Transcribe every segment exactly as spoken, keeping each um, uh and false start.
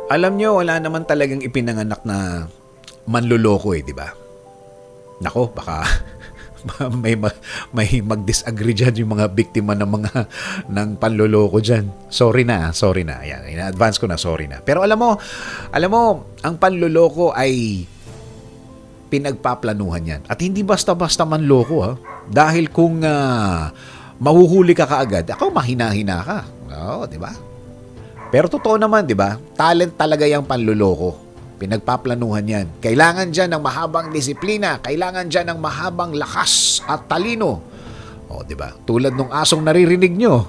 Alam nyo, wala naman talagang ipinanganak na manluloko eh, di ba? Nako, baka may may mag-disagree diyan yung mga biktima ng mga ng panloloko diyan. Sorry na, sorry na. Ayan, in-advance ko na, sorry na. Pero alam mo, alam mo, ang panloloko ay pinagpaplanuhan yan. At hindi basta-basta manloko ha. Dahil kung uh, mahuhuli ka kaagad, ako mahina-hina ka. Oo, di ba? Pero totoo naman, di ba? Talent talaga yung panluloko. Pinagpaplanuhan yan. Kailangan dyan ng mahabang disiplina. Kailangan dyan ng mahabang lakas at talino. O, di ba? Tulad nung asong naririnig nyo.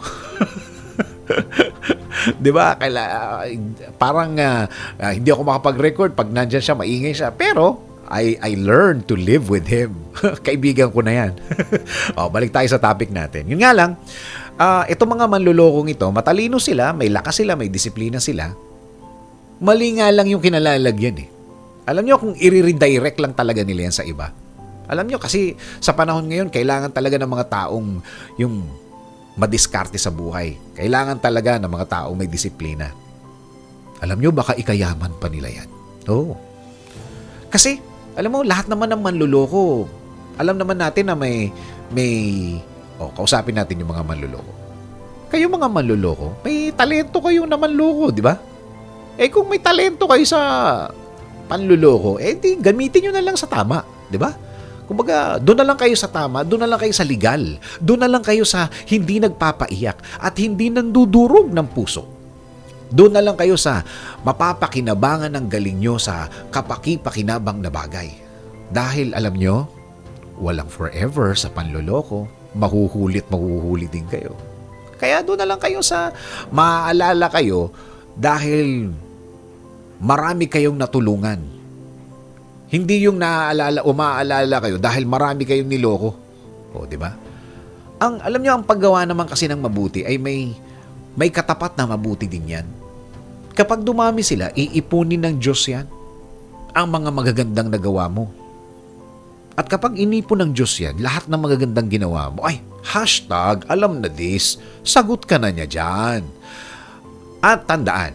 Di ba? Kaila, parang uh, uh, hindi ako makapag-record pag nandyan siya, maingay siya. Pero, I, I learned to live with him. Kaibigan ko na yan. O, balik tayo sa topic natin. Yun nga lang, Uh, itong mga manlulokong ito, matalino sila, may lakas sila, may disiplina sila. Mali nga lang yung kinalalagyan eh. Alam nyo kung i-redirect lang talaga nila yan sa iba. Alam nyo kasi sa panahon ngayon, kailangan talaga ng mga taong yung madiskarte sa buhay. Kailangan talaga ng mga taong may disiplina. Alam nyo, baka ikayaman pa nila yan. Oo. Kasi, alam mo, lahat naman ng manluloko, alam naman natin na may, may, o, kausapin natin yung mga manluloko. Kayo mga manluloko, may talento kayo na manloko, di ba? Eh kung may talento kayo sa panluloko, eh di gamitin nyo na lang sa tama, di ba? Kumbaga, doon na lang kayo sa tama, doon na lang kayo sa legal, doon na lang kayo sa hindi nagpapaiyak at hindi nandudurog ng puso. Doon na lang kayo sa mapapakinabangan ng galing nyo sa kapaki-pakinabang na bagay. Dahil alam nyo, walang forever sa panluloko. Mahuhulit, mahuhuli din kayo. Kaya doon na lang kayo sa maaalala kayo dahil marami kayong natulungan. Hindi yung naaalala o maaalala kayo dahil marami kayong niloko. O, di ba? Ang alam niyo ang paggawa naman kasi ng mabuti ay may may katapat na mabuti din yan. Kapag dumami sila, iipunin ng Diyos yan ang mga magagandang nagawa mo. At kapag inipon ng Diyos yan, lahat ng magagandang ginawa mo, ay, hashtag, alam na this, sagot ka na niya dyan. At tandaan,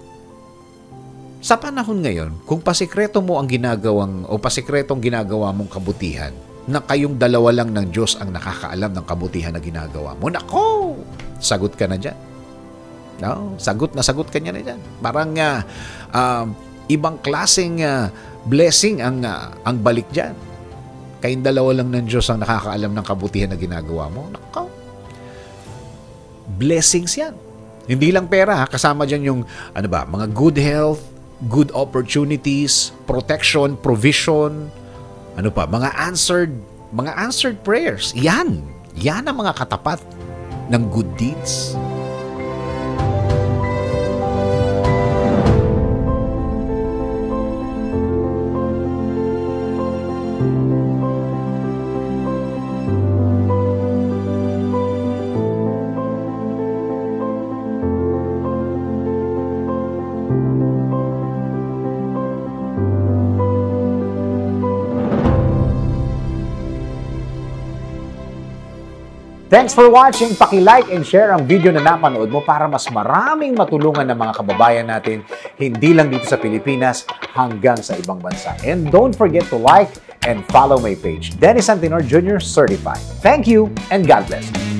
sa panahon ngayon, kung pasikreto mo ang ginagawang, o pasikretong ginagawa mong kabutihan, na kayong dalawa lang ng Diyos ang nakakaalam ng kabutihan na ginagawa mo, nako, sagot ka na dyan. No? Sagot na sagot ka niya na dyan. Parang uh, uh, ibang klaseng uh, blessing ang, uh, ang balik dyan. Kayong dalawa lang ng Diyos ang nakakaalam ng kabutihan na ginagawa mo. Nako. Blessings yan. Hindi lang pera, ha? Kasama dyan yung ano ba, mga good health, good opportunities, protection, provision, ano pa, mga answered, mga answered prayers. Yan. Yan ang mga katapat ng good deeds. Thanks for watching. Paki-like and share ang video na napanood mo para mas maraming matulungan ng mga kababayan natin, hindi lang dito sa Pilipinas, hanggang sa ibang bansa. And don't forget to like and follow my page, Dennis Antinor Junior Certified. Thank you and God bless.